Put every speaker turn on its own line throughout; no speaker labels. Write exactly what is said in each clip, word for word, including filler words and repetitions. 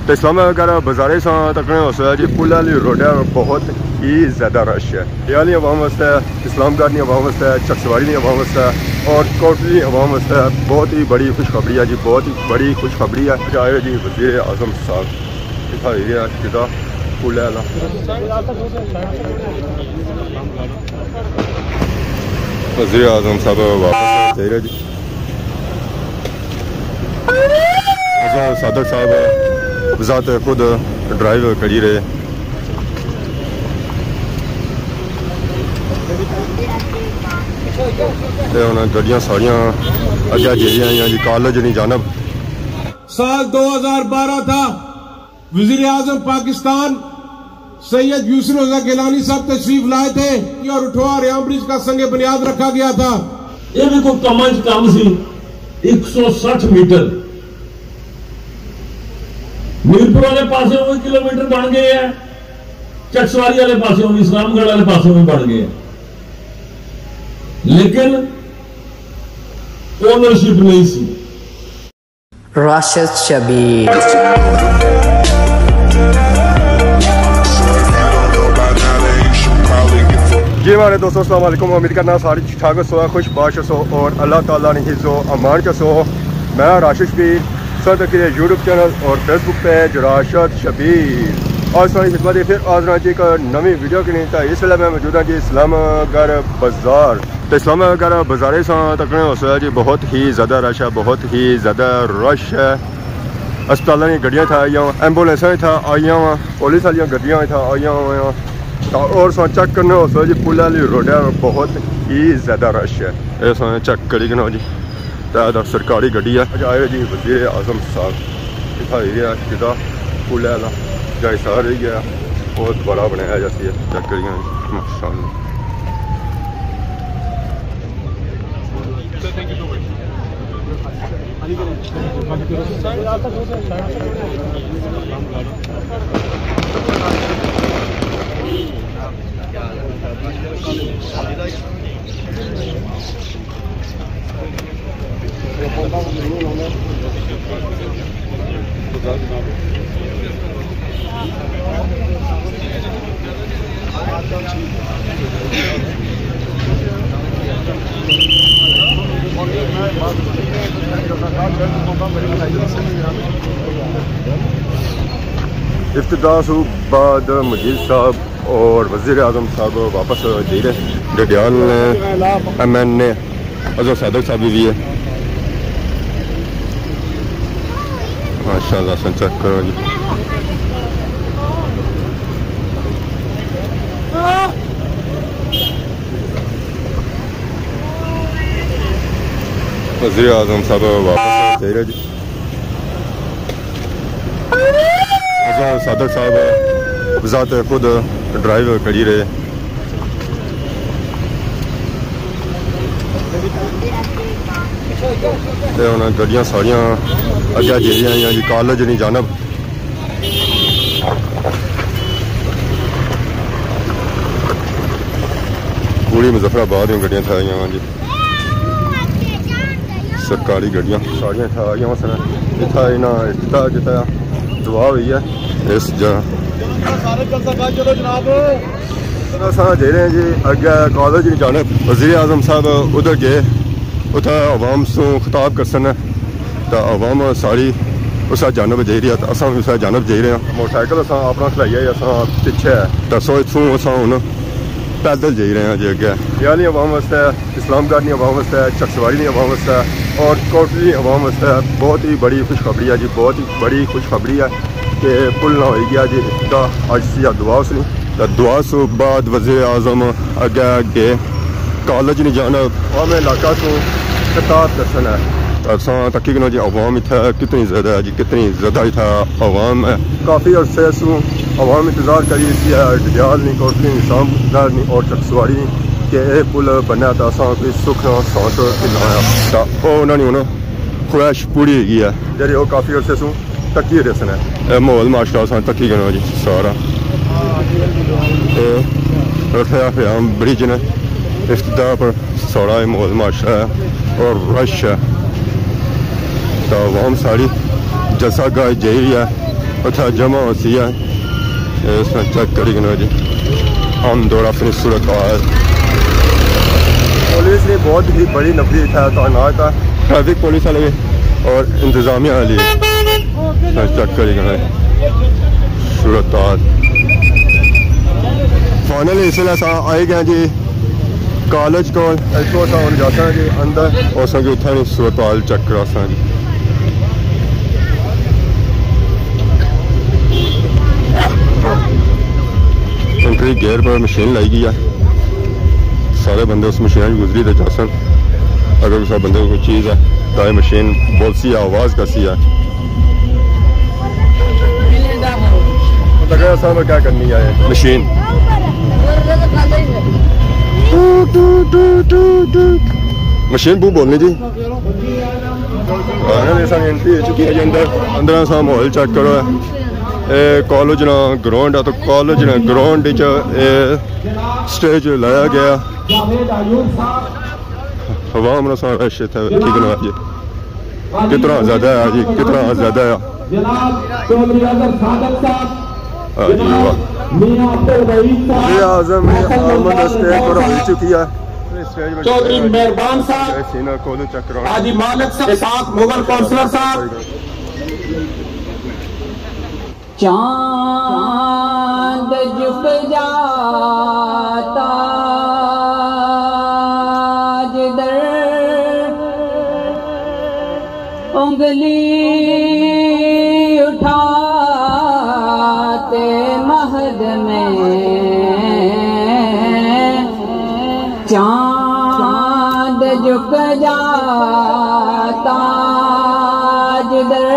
तो इस्लाम वगैरह बाजारे से तकने हो जी पुल वाली रोड है बहुत ही ज़्यादा रश है। यानी अवाम वास्ते है, इस्लामगढ़ की अवाम वास्ते है, चकसवाड़ी की अवाम वास्ते है और कोटली अवाम वास्ते है। बहुत ही बड़ी खुशखबरी है जी, बहुत ही बड़ी खुशखबरी है। आए जी वज़ीर आज़म साहब दिखाई गया किदा पुल वाला वज़ीर आज़म साहब वापस जा रहे जी। सादक साहब ज़ात खुद ड्राइव करी रहे गड्डियां सारिया अगे जेरिया जी कॉलेज नहीं जानब।
साल दो हजार बारह था, वज़ीर आज़म पाकिस्तान सैयद यूसुफ रज़ा गिलानी साहब तशरीफ लाए थे और उठवा रियाम ब्रिज का संगे बुनियाद रखा गया था।
ये भी कोई कम अज कम सी एक सौ साठ मीटर मीरपुर वाले पास भी किलोमीटर बन गए हैं, चकसवारी वाले पास भी, इस्लामगढ़ वाले पास भी बन गए हैं, लेकिन ओनरशिप नहीं सी।
राशिद शबीर
जी हमारे दोस्तों अस्सलाम वालेकुम। उम्मीद करना सारी ठीक ठाक सो, खुश बाश सो और अल्लाह ताला ने हिज़्ज़ो अमान के सो। मैं राशिद शबीर सर तक यूट्यूब चैनल और फेसबुक पेज राशिद शबीर और सारी खिदमत फिर आज जी एक नवी वीडियो की नहीं था। इस वेले मैं मौजूद हाँ जी इस्लामगढ़ बाजार। तो इस्लामगढ़ बाजारे से तकने हो जी बहुत ही ज़्यादा रश है, बहुत ही ज़्यादा रश है। अस्पताल की गड्डियाँ था आई हुआ, एम्बुलेंसा था आई हुआ, पुलिस वाली गड्डियाँ था आई हुआ और सो चेक करने हो जी पुल वाली रोड है बहुत ही ज़्यादा रश है। ये सो चेक करी गना जी तो सरकारी गड्डी है। आए जी वज़ीर आज़म साहब दिखाई गया किदा पुल वाला जहाँ सार रही गया बहुत बड़ा बनाया जाती है। चेक करिए माशाअल्लाह। इफ्तिताह बाद मुजीब साहब और वज़ीर आज़म साहब वापस दे रहे डडियाल ने एम एन ने अजहर सादक साहब भी है माशाअल्लाह। सन चेक करो जी वज़ीर आज़म साहब वापस दे रहे जी। अजहर सादक साहब ज़ात खुद ड्राइव करी रहे गड्डियां सारिया अगे जेरिया जी कॉलेज नहीं जानब। पूरी मुजफ्फराबाद में गड्डियां था आई जी, सरकारी गड्डियां सारिया था आई सन। इतना इन्हें इफ्तिताह किया दुआ हुई है इस जगह जे रहे हैं जी अगे कॉलेज नहीं जाने। वज़ीर आज़म साहब उधर गए उतना अवाम से खिताब कर सन तो अवाम सारी उस जानब जा रही है तो असा भी उस जानब जा रहे हैं। मोटरसाइकिल अस अपना खलाइए अस पिछे है तो सो इतों अस हूँ पैदल जा रहे हैं जी अगे। यानी अवाम वास्ते इस्लामगढ़ की अवाम वास्ते चकसवाड़ी की अवाम वास्ते और कोटली अवाम वास्ते बहुत ही बड़ी खुशखबरी है जी, बहुत ही बड़ी खुशखबरी है कि पुल ना हो गया जी। अज सी दुआ उसने तो दुआ सो बाद वज़ीर आज़म अगे गए कॉलेज नहीं जाना आम इलाका तो खिताब दर्शन है तो असा तकी गना जी अवाम इतना कितनी ज़्यादा है जी, कितनी ज़्यादा इतना अवाम है। काफ़ी अरसे सू अवाम इंतज़ार करी डडियाल नहीं कोटली नहीं इस्लामगढ़ नहीं और चकसवाड़ी नहीं कि यह पुल बनया तो असा कोई सुख ना सांस लाया तो उन्होंने हूँ ख्वाहिश पूरी हैगी है जी। वो काफ़ी अरसे सू तकी रसन है माहौल माशा असा तकी गना जी सारा रखा फ़याम ब्रिज ने इफ्तिताह पर सारा माहौल माशा है और रश है तो अवाम सारी जलसा गाह जा रही है उतना जमा होती है इसमें चेक करेंगे जी हम दौरा फिर सूरत पुलिस ने बहुत ही बड़ी नफरी था तैनात था ट्रैफिक पुलिस वाले और इंतजामिया वाली चेक करेंगे सूरत फाइनली इसलिए आए गए जी कॉलेज को इतो हम जाते हैं जी अंदर और असेंगे उतना नहीं सूरत हाल चेक करा जी एंट्री गेयर पर मशीन लाई गई है सारे बंदे उस मशीन की गुजरी थे जासन अगर किसी बंदे को कोई चीज़ है तो ये मशीन बोलसी है आवाज़ कैसी है लगा साहब क्या करनी है मशीन मशीन बू बोलनी जी एंट्री हो चुकी है जी अंदर अंदर सा माहौल चेक करो कॉलेज ना ग्राउंड है तो कॉलेज ना ग्राउंड स्टेज लाया गया हवा में सारा रश है ठीक ना जी कितना ज़्यादा है जी कितना ज़्यादा है आज़म स्टेज पर हो चुकी है
चौधरी मेहरबान साहब हाजी मालिक साहब मुगल काउंसलर साहब
चांद झुक जाता जिधर उंगली उठाते महद में चांद झुक जाता जिधर।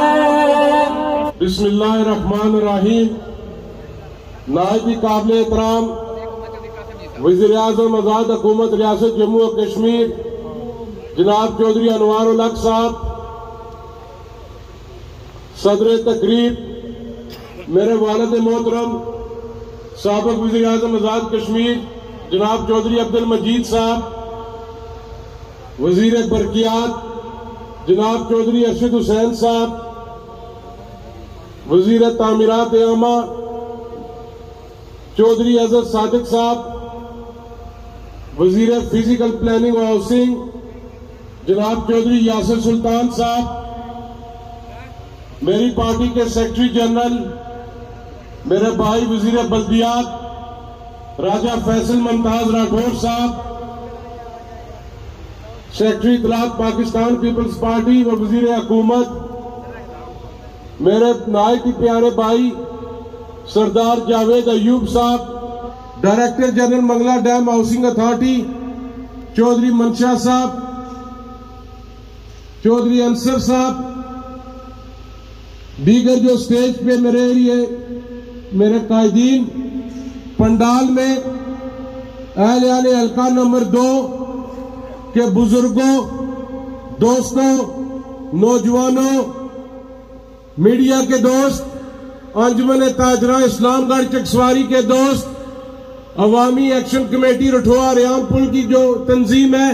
बिस्मिल्लाहिर्रहमानिर्रहीम। नायब काबिल एहतराम वज़ीर आज़म आज़ाद हुकूमत रियासत जम्मू और कश्मीर जनाब चौधरी अनवार उल हक साहब, सदर तकरीब मेरे वालिद मोहतरम साबिक़ वज़ीर आज़म आज़ाद कश्मीर जनाब चौधरी अब्दुल मजीद साहब, वज़ीर बरकियात जनाब चौधरी अरशद हुसैन साहब, वज़ीर तामीरात आमा चौधरी अजहर सादिक साहब, वज़ीर फिजिकल प्लानिंग और हाउसिंग जनाब चौधरी यासिर सुल्तान साहब, मेरी पार्टी के सेक्रेटरी जनरल मेरे भाई वज़ीर बल्दियात राजा फैसल मुमताज राठौर साहब, सेक्रेटरी इत्तलात पाकिस्तान पीपल्स पार्टी व वज़ीर हुकूमत मेरे नायक के प्यारे भाई सरदार Javed Ayub sahab, director general Mangla dam housing authority Chaudhry Mansha sahab, Chaudhary Ansar साहब, दीगर जो स्टेज पे मेरे लिए मेरे कायदीन पंडाल में अहले आले हल्का नंबर दो के बुजुर्गों, दोस्तों, नौजवानों, मीडिया के दोस्त, अंजुमन ताजरा इस्लामगढ़ चकसवारी के दोस्त, अवामी एक्शन कमेटी रठुआ रियामपुल की जो तंजीम है,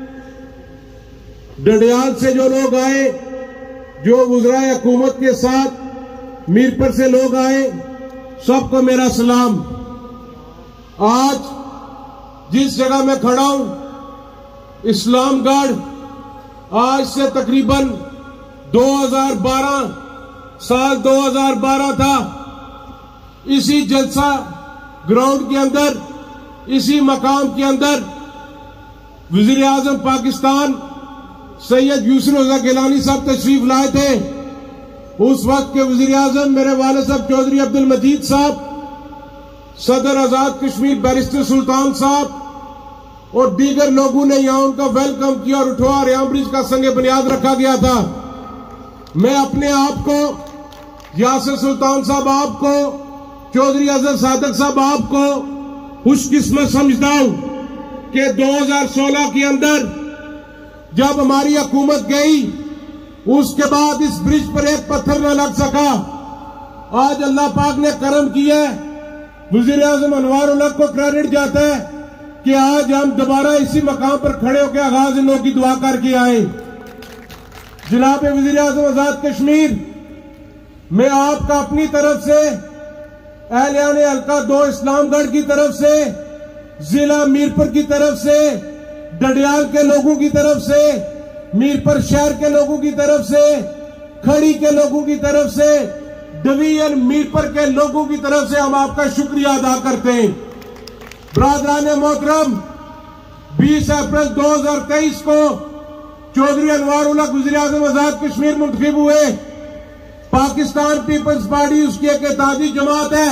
डडियाल से जो लोग आए, जो वज़राए हुकूमत के साथ मीरपुर से लोग आए, सबको मेरा सलाम। आज जिस जगह मैं खड़ा हूं इस्लामगढ़, आज से तकरीबन दो हज़ार बारह साल दो हज़ार बारह था, इसी जलसा ग्राउंड के अंदर, इसी मकाम के अंदर वज़ीर आज़म पाकिस्तान सैयद यूसुफ रज़ा गिलानी साहब तशरीफ लाए थे। उस वक्त के वज़ीर आज़म मेरे वाले साहब चौधरी अब्दुल मजीद साहब, सदर आजाद कश्मीर बैरिस्टर सुल्तान साहब और दीगर लोगों ने यहां उनका वेलकम किया और उठवा रियाम ब्रिज का संगे बुनियाद रखा गया था। मैं अपने आप को, यासिर सुल्तान साहब आपको, चौधरी अजहर सादिक साहब आपको खुशकिस्मत समझता हूं कि दो हज़ार सोलह के अंदर जब हमारी हुकूमत गई, उसके बाद इस ब्रिज पर एक पत्थर न लग सका। आज अल्लाह पाक ने करम किया, वज़ीर आज़म अनवार उल हक को क्रेडिट जाता है कि आज हम दोबारा इसी मकाम पर खड़े होकर आगाज इन लोगों की दुआ करके आए। जनाब वज़ीर आज़म आज़ाद कश्मीर, मैं आपका अपनी तरफ से, एहलियाने हल्का दो इस्लामगढ़ की तरफ से, जिला मीरपुर की तरफ से, डडियाल के लोगों की तरफ से, मीरपुर शहर के लोगों की तरफ से, खड़ी के लोगों की तरफ से, डिवीजन मीरपुर के लोगों की तरफ से हम आपका शुक्रिया अदा करते हैं। ब्रादरान मोहतरम, बीस अप्रैल दो हजार तेईस को चौधरी अनवारुल हक वज़ीर आज़म आजाद कश्मीर मुंतखब हुए। पाकिस्तान पीपल्स पार्टी उसकी एक इत्तेहादी जमात है।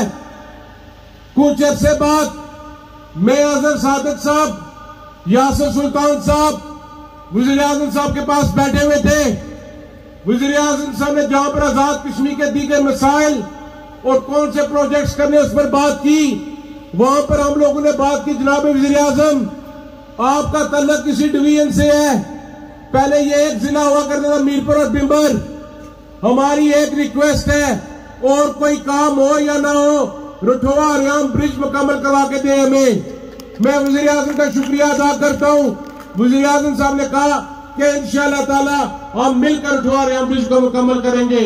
कुछ अरसे बाद मैं अजहर सादिक साहब, यासिर सुल्तान साहब वज़ीर आज़म साहब के पास बैठे हुए थे। वज़ीर आज़म साहब ने जहां पर आजाद कश्मीर के दीगर मसाइल और कौन से प्रोजेक्ट्स करने उस पर बात की, वहां पर हम लोगों ने बात की, जनाब वज़ीर आज़म आपका तल्लक किसी डिवीजन से है। पहले ये एक जिला हुआ करता था मीरपुर और बिम्बर। हमारी एक रिक्वेस्ट है, और कोई काम हो या ना हो, रुठवा रियाम ब्रिज मुकम्मल करवा के दे हमें। मैं वज़ीर आज़म का शुक्रिया अदा करता हूं। वज़ीर आज़म साहब ने कहा कि इंशाअल्लाह ताला हम मिलकर रुठवा रियाम ब्रिज को मुकम्मल करेंगे।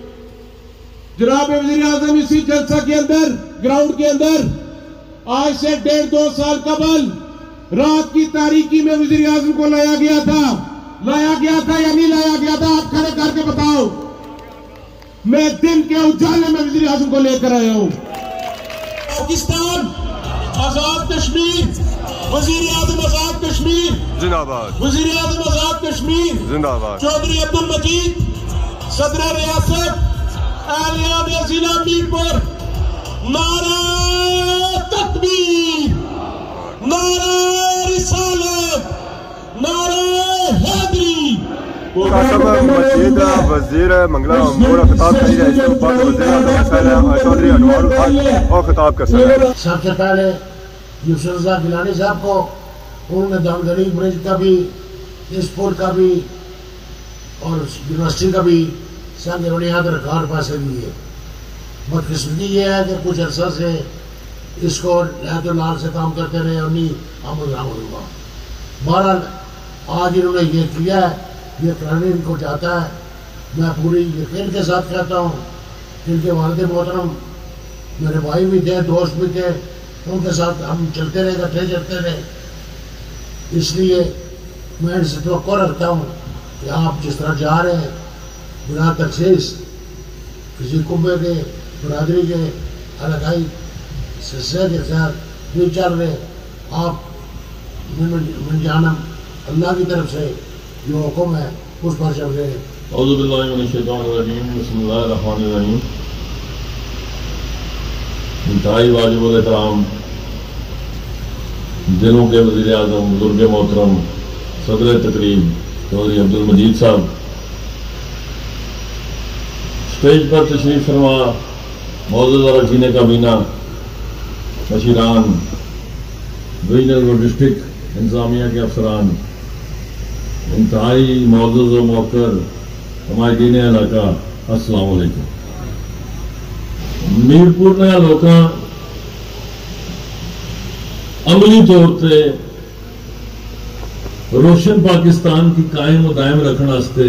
जनाब वज़ीर आज़म, इसी जलसा के अंदर, ग्राउंड के अंदर आज से डेढ़ दो साल कबल रात की तारीकी में वज़ीर आज़म को लाया गया था। लाया गया था या नहीं लाया गया था, आप खड़े करके बताओ। मैं दिन के उजाले में वज़ीर आज़म को लेकर आया हूं। पाकिस्तान आजाद कश्मीर, वज़ीर आज़म आजाद कश्मीर
जिंदाबाद,
वज़ीर आज़म आजाद कश्मीर
जिंदाबाद,
चौधरी अब्दुल मजीद सदर रियासत, एहलियाने जिला मीरपुर, नारा तकबीर, नारा रिसालत, नारा हैदरी।
मजीद वजीर मंगला मोरा खिताब करी है, इसके बाद वजीर आज़म चौधरी अनवारुल हक और खिताब कर सकते हैं।
सबसे पहले यूसुफ गिलानी साहब को, उन्होंने दामदरी ब्रिज का भी, इस पुल का भी और यूनिवर्सिटी का भी संग बुनियाद रिकॉर्ड पैसे दिए। बदकिस्मती ये है कि कुछ अर्सा से इसको लहतो लाल से काम करते रहे और नहीं आमद रामद हुआ। बहरहाल आज इन्होंने ये किया है, ये कराने इनको जाता है। मैं पूरी यकीन के साथ कहता हूँ, इनके वालिद मोहतरम मेरे भाई भी थे, दोस्त भी थे, उनके साथ हम चलते रहे, इकट्ठे चलते रहे। इसलिए मैं इनसे तवक्को रखता हूँ कि आप जिस तरह जा रहे हैं बिना तखसीस किसी कुब्बे के, बरादरी के, अलगाई सिलसिले के साथ नहीं चल रहे। आप मिन जानम अल्लाह की तरफ से जो हुक्म है उस पर चल रहे हैं।
औज़ु बिल्लाहि मिनश शैतानिर रजीम, बिस्मिल्लाहिर रहमानिर रहीम। इंतहाई वाजिबुल एहतराम दिलों के वज़ीर आज़म बुज़ुर्ग मोहतरम सदर तकरीब चौधरी अब्दुल मजीद साहब, स्टेज पर तशरीफ फरमा मौजूदा रखीने काबीना, मशीरान, रीजनल और डिस्ट्रिक्ट इंतजामिया के अफसरान, इंतहाई मौजूद व मौकर हमारे दीन इलाका, अस्सलाम वालेकुम। मीरपुर ने लोग अमली तौर पर रोशन पाकिस्तान की कायम दायम रखने वास्ते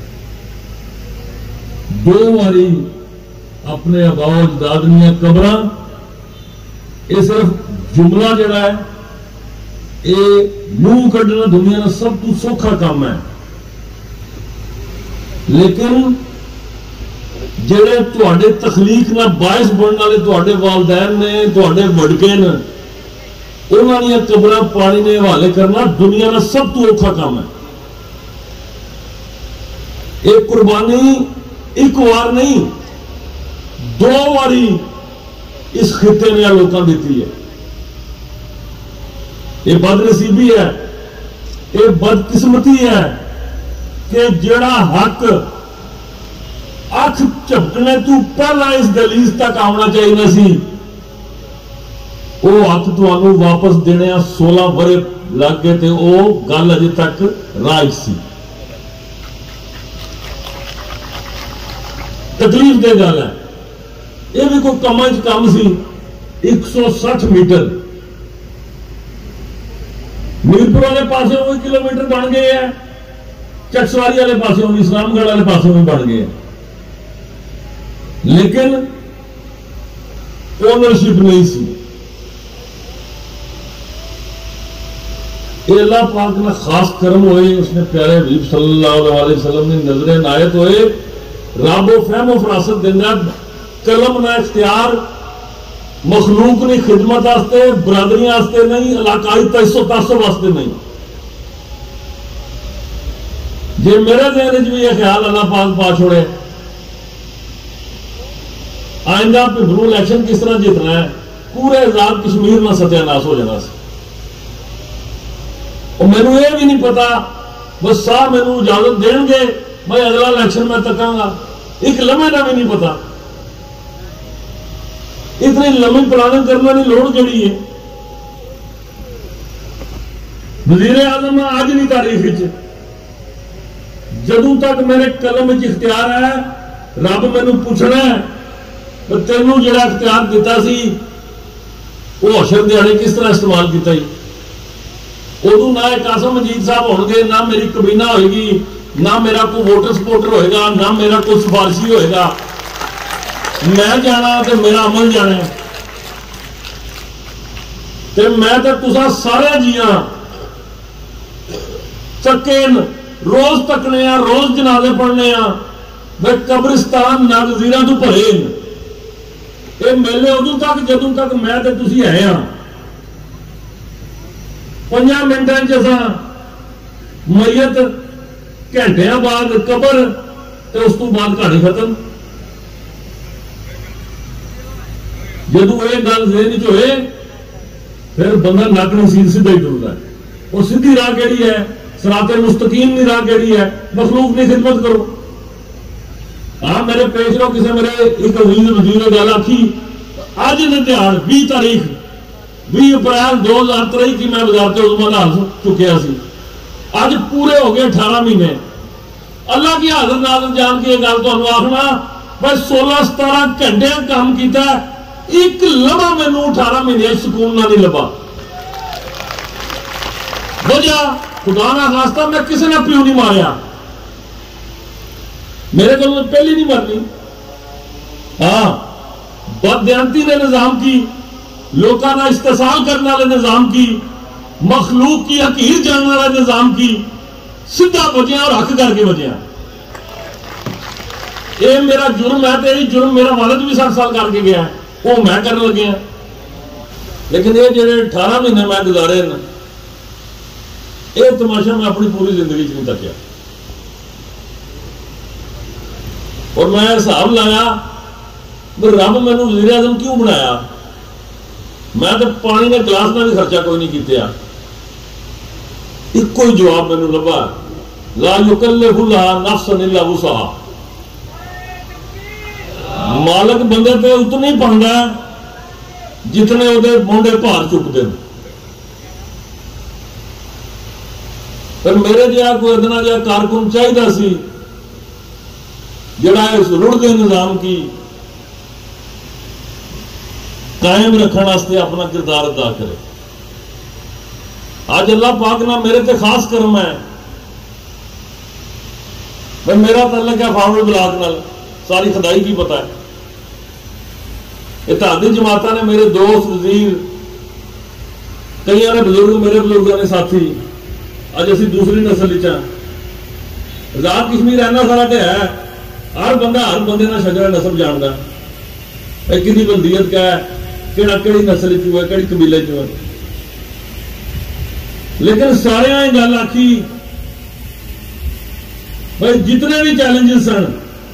दो बारी अपने अबाओ अजदाद दियां कबरां, ये सिर्फ जुमला जड़ा है, ये मुंह कढ़ना दुनिया का सब तो सौखा काम है, लेकिन जेड़े तुहाडे तखलीक ना बायस बनने वाले तुहाडे वालदैन ने, तुहाडे वडके ने, उन्होंने कबरां पानी ने हवाले करना दुनिया का सब तो औखा काम है। एक कुर्बानी एक बार नहीं, दो बारी इस खिते ने लोगों दी है। ये बदनसीबी है, ये बदकिस्मती है कि जड़ा हक अख झपकने तू पहला इस दलीज तक आना चाहिए सी, वो हक तुहानू वापस देने सोलह वरे लग गए थे, वो गल अजे तक राज सी। तकलीफ दे गल है, यह भी कोई कम च कम सी। एक सौ सठ मीटर मीरपुर वाले पास भी किलोमीटर बन गए हैं, चकसवारी वाले पास भी, इस्लामगढ़ वाले पास भी बन गए हैं। लेकिन ओनरशिप नहीं सी। अल्लाह पाक ना खास कर्म होए, उसने प्यारे हबीब सल्लल्लाहु अलैहि वसल्लम ने नजरे नायत होए, रब फहमो फरासत देंदा कलम ना इख्तियार मखलूक ने खिदमत वास्ते, बरादरियां वास्ते नहीं, इलाकाई तैसो तासो वास्ते नहीं। जे मेरे जहन च भी यह ख्याल अल्लाह पाक पा छोड़े आइंदा भिबरू इलेक्शन किस तरह जितना है, पूरे आजाद कश्मीर में सत्यानाश हो जाना। मैनू यह भी नहीं पता, बस साह मैनू इजाजत देंगे मैं अगला इलेक्शन में तकांगा, एक लम्हे का भी नहीं पता। इतनी लंबी प्लानिंग करने की लोड़ जड़ी है। वजीर आजम आज की तारीख जदों तक मेरे कलम च इख्तियार है, रब मैनू पूछना है तेनू जिहड़ा इख्तियार दिता सी वो अशर दिहाड़े किस तरह इस्तेमाल किया। उदू ना एक कासिम मजीद साहब होंगे, ना मेरी कबीना होगी, ना मेरा कोई वोटर सपोर्टर होएगा, ना मेरा कोई सिफारशी होएगा। मैं जाना तो मेरा अमल जाना, ते मैं तो तुसा सारे जिया चक्के रोज तकने आ, रोज जनाजे पढ़ने आ, वे कब्रिस्तान नागजीरा तू भरे ये मेले उदों तक जदों तक मैं तो तुसी है हाँ। पंजा मिनटा असा मैयत घंटिया बाद कबर तो उस तो बाद कहानी खत्म। जदों ये गल जेहन च होए फिर बंदा नक नसीर सीधा ही टुरदा है। और सीधी राह केड़ी है, सराते मुस्तकीम की राह केड़ी है, मखलूक की खिदमत करो। हाँ मेरे पेश लो किसी मेरे एक अजीज वजीर ने गल आखी, अज ने ध्यान बीस तारीख भी अप्रैल दो हजार तेई की मैं वजारत उज़्मा दा हल्फ चुकिया सी, अज पूरे हो गए अठारह महीने। अल्लाह की हाजर नाजर जान के गल तुहानू आखना भाई सोलह सतारह घंटे काम किया, एक लम्हा मैनू अठारह महीने सुकून ना नहीं लभा। वजह खुदा ना खास्ता मैं किसी ने प्यू नहीं मारिया, मेरे को पहली नहीं मरनी। हाँ बदयांती ने निजाम की, लोगों का इस्तेसाल करने वाले निजाम की, मखलूक की हकीर जानने वाले निजाम की सीधा बजिया और हक करके बजिया। ये मेरा जुर्म है, तो यही जुर्म मेरा वालिद भी साठ साल करके गया है, वो मैं करने लगे। लेकिन ये जो अठारह महीने मैं गुजारे न, ये तमाशा मैं अपनी पूरी जिंदगी नहीं तकिया। और मैं हिसाब लाया रब मैनू वज़ीर आज़म क्यों बनाया। मैं तो पानी ने गिलास का भी खर्चा कोई नहीं किया। एक कोई जवाब मैनू लभा, ला युकल्लिफुल्लाह नफ्सन इल्ला वुसअहा। मालक बंदे पे उतने ही पांदा जितने उहदे मोंडे भार चुकते हैं। पर मेरे जहा कोई इतना जहा कारकुन चाहिए सी जिहड़ा इस रुढ़दे निजाम की कायम रखने वास्ते अपना किरदार अदा करे। आज अल्लाह पाक ना मेरे ते खास कर्म है, भाई मेरा तल्लक है फाउल ब्लाक नाल, सारी खुदाई की पता है। इत्तेहादी जमाता ने मेरे दोस्त वजीर, कई ने बुजुर्ग, मेरे बुजुर्गों ने साथी, अज असी दूसरी नस्ल च आजाद कश्मीर इन्ना सारा तो है, हर बंदा हर बंदे ना शजरा नस्ल जानता है, कि बल्दियत क्या है, केड़ा केड़ी नस्ल चू है, केड़ी कबीले चू है। लेकिन सारे गल आखी भाई जितने भी चैलेंजेस सन,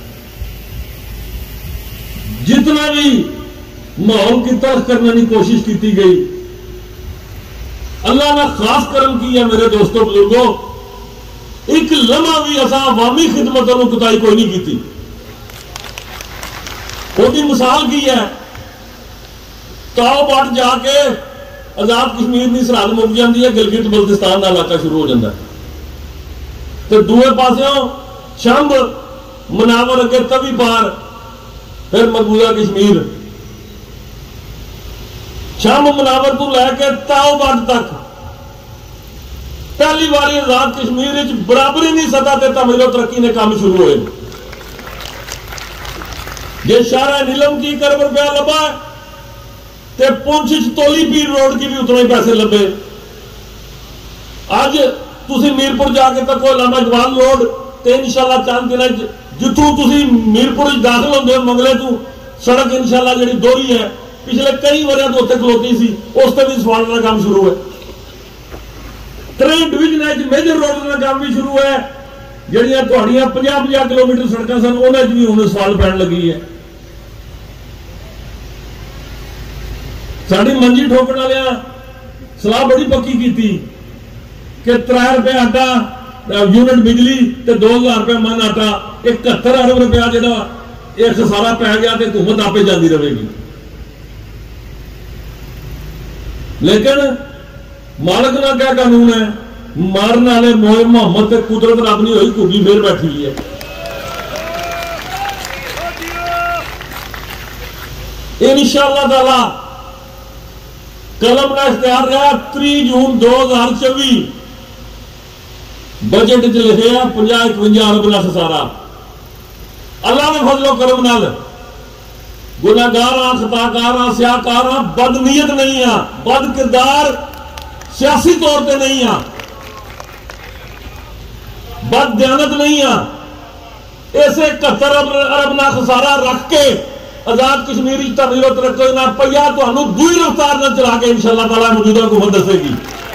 जितना भी माहौल की तरफ करने की कोशिश की गई, अल्लाह ने खास कर्म किया मेरे दोस्तों बुजुर्गों। एक लम्हा भी असा अवामी खिदमत कुताई कोई नहीं की। उसकी मिसाल की है, ताओ बाट जाके आजाद कश्मीर की सरहद मुक जाती है, गिलगित बल्तिस्तान का इलाका शुरू हो जाता है, तो दूए पासों शंभ मनावर अगे तवी पार, फिर मकबूजा कश्मीर, शंभ मनावर तो लैके ताओ बाट तक पहली बार आजाद कश्मीर बराबरी नहीं सतह ते तमीरो तरक्की ने काम शुरू होए। जे शारा नीलम की एक अरब रुपया लबा है तो पुंछ तोली पीर रोड की भी उतना ही पैसे लबे। अज तुसी मीरपुर जाके तको लामा इकबाल रोड ते इंशाल्लाह चंद दिन जिथों तुसी मीरपुर दाखिल होंदे हो मंगले तू सड़क इंशाल्लाह जी दोहरी है, पिछले कई वरियां तो उत्ते खलोती सी, उस ते भी सवाल का काम शुरू है। त्रे डिवीजन मेजर रोड का काम भी शुरू है, जड़ियां तुहाड़ियां पचास पचास किलोमीटर सड़क सन उन्हें भी हुण सवाल पैन लगी है। साड़ी मंजी ठोकण वालियां सलाह बड़ी पक्की की कि त्रै रुपए आटा यूनिट बिजली ते दो हजार रुपया मन आटा, इकहत्तर अरब रुपया जो एक खसारा पै गया तो हुकूमत आपे जाती रहेगी। लेकिन मालक ना क्या कानून है, मारने वाले मोए मोहम्मद ते कुदरत रब नहीं हुई घुगी फिर बैठी हुई है। इंशाअल्लाह ताला कलम का इख्तियार रहा तीस जून दो हजार चौबी बजट च लिखे पंजाह इकवंजा अरब का खसारा। अल्लाह ने फजलो करम नाल गुनाहगार खताकार स्याकार बदनीयत नहीं आ, बद किरदार सियासी तौर पर नहीं आ, बद दयानत नहीं आ। इसे इकहत्तर अरब का खसारा रख के आजाद कश्मीर धरनी तरक्की ना पहिया तो दूई रफ्तार न चला के इंशाअल्लाह ताला मौजूदा हुकूमत दसेगी।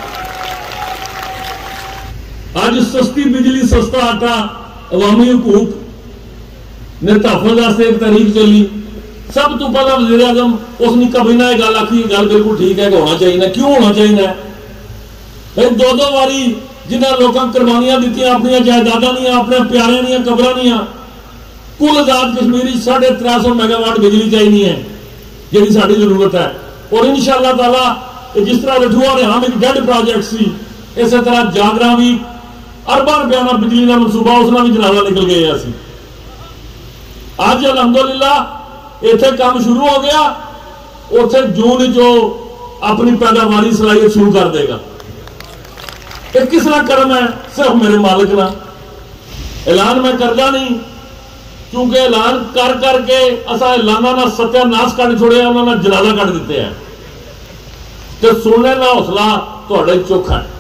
आज सस्ती बिजली सस्ता आटा अवामी हुकूक ने तहफुज़ वास्ते एक तहरीक चली। सब तो पहला वज़ीर आज़म उसने कभी ना गल आखी, गल बिल्कुल ठीक है कि होना चाहिए। क्यों होना चाहिए? भाई दो दो बारी जिन्हें लोगों कुर्बानियां दी अपन जायदादा दियां अपने प्यारे दियां कबरां दियां, कुल आजाद कश्मीर साढ़े त्रै सौ मेगावाट बिजली चाहिए है जी साड़ी जरूरत है। और इंशाअल्लाह ताला जिस तरह रठुआ रिहाम एक डेड प्रोजेक्ट सी, इस तरह जागरा भी अरबा रुपया का बिजली का मनसूबा उसना भी जनाजा निकल गए। असी अज अलहमदुलिल्लाह इत्थे काम शुरू हो गया, उथे जून जो अपनी पैदावारी सलाहियत शुरू कर देगा। एक किस तरह करम है? सिर्फ मेरे मालिक ना। ऐलान मैं करदा नहीं, क्योंकि ऐलान कर करके असा ऐलाना ना सत्यानाश कर छोड़े, उन्होंने जनाजा कट दिते हैं। तो सुनने का हौसला थोड़े चौखा है।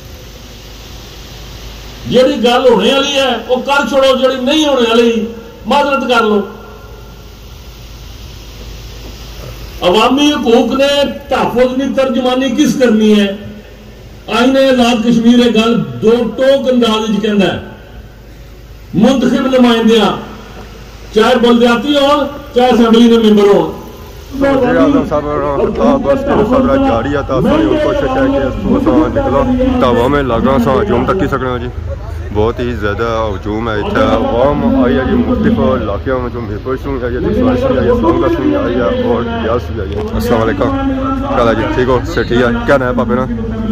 जिहड़ी गल होने वाली है वो कर छोड़ो, जिहड़ी नहीं होने वाली माजरत कर लो। अवामी हुकूक ने तहफुज़ की तर्जमानी किस करनी है? आईने आजाद कश्मीर एक गल दो टोक अंदाज कहता है, मुंतखब नुमाइंदियां चाहे बलदियाती हो चाहे असेंबली के मेंबर हो।
वज़ीर आज़म साहब खिताब बस मुसावरा जारी है, तासानी कोशिश है कि इसको निकलो तो हमें लगा सा हजूम तक ही सकना जी। बहुत ही ज़्यादा हजूम है इतना अवाम आई है जी, मुख्तलिफ इलाकों में जो मीरपुर से आई है, जिसवार से आई है, इस्लामगढ़ से आई है और रियाज से आई है। अस्सलाम वालेकुम, क्या जी? ठीक हो? से ठीक है। क्या नाम है पापे ना?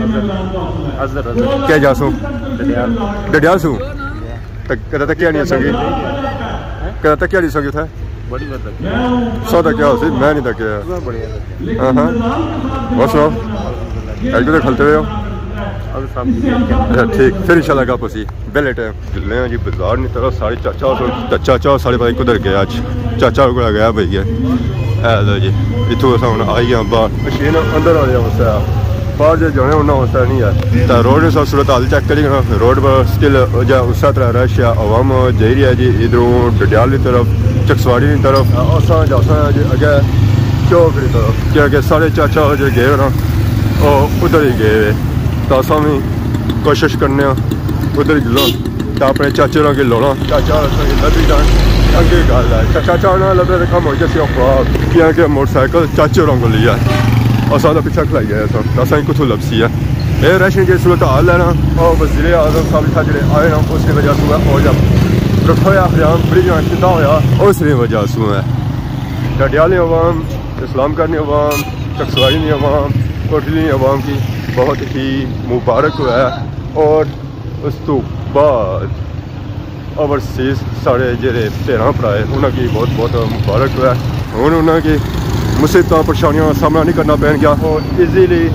क्या जासू डडियाल सू कहता था क्या नहीं सकी कहता था क्या नहीं सकी था सौदा क्या हो मैं नहीं था क्या। हाँ हाँ बस सुनाओ एक दो खलते हुए हो? अच्छा ठीक, फिर इंशाल्लाह का पसी बेले टाइम चलने जी बाजार नहीं तरह साढ़े चाचा सौ चाचा साढ़े भाई कुधर गया अज चाचा को गया भैया है जी। इतों अस हम आई गए बाहर मशीन अंदर आ जाए वैसा बाहर जो जाने उन्ना वैसा नहीं है। तो रोड ने सब सूरत हाल चेक करी रोड पर स्टिल उस तरह रश है, अवाम जा रही है जी इधरों डडियाल की तरफ चकसवाड़ी की तरफ असा जासा जी अगे चौक की तरफ, क्योंकि साढ़े चाचा जो गए ना वो उधर ही गए। तो असा भी कोशिश करने उधर ही लो तो अपने चाचे के लोना चाचा लभी जान अगे गल है। चाचा ना लभे तो कम हो जाए ख्वाब क्योंकि मोटरसाइकिल चाचे को लिया असा तो पिछा खलाई गया सब तो असा कुछ लपसी है। ये रैशन की सूरत हाल है ना और वज़ीर आज़म साहब था जो आए ना उसकी वजह से और जब रखोया हरियाण बड़ी चिंता होया उसकी वजह से है। डडियाली अवाम, इस्लामगढ़ अवाम, चकसवाड़ी अवाम, कोटली अवाम की बहुत ही मुबारक हुआ है। और उस तो बाद ओवरसीज साढ़े जेरे भैन भरा है उन्होंने बहुत बहुत मुबारक हुआ है। हूँ उन्होंने मुसीबत परेशानियों का सामना नहीं करना पैन गया और ईजीली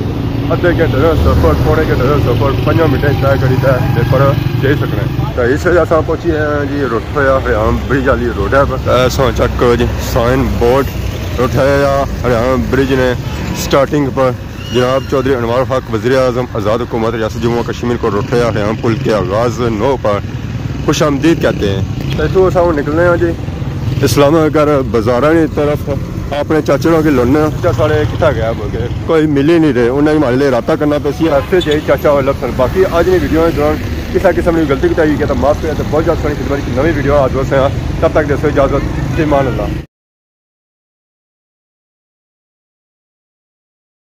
अद्धे घंटे का सफर पौने घंटे का सफर पंज मिनटें तय करी है पर जाई सकना तो इस वजह से पहुंची हैं जी रुठया हरियाणा ब्रिज वाली रोड है पर चक जी साइन बोर्ड रुठया हरियाणा ब्रिज ने स्टार्टिंग पर जनाब चौधरी अनवर हक वज़ीर आज़म आज़ाद हुकूमत रियासत जम्मू कश्मीर को रुठया हरियाणा पुल के आगाज़ नौ पर खुश आमदीद कहते हैं। तो इतों अस निकलने हैं जी इस्लामाबाद बाजारा की तरफ अपने चाचे की लुन साढ़े कितना गया बोल कोई मिल ही नहीं रहे उन्हें हमारे लिए रबता करना पे सी हफ्ते से चाचा वल्लभ सन बाकी अज की वीडियो के दौरान किसी किस्म की गलती की तो बहुत ज़्यादा सोनी खिदमत की नवी वीडियो आज दोस्त हैं तब तक दसो इजाज़त ईमान अल्लाह।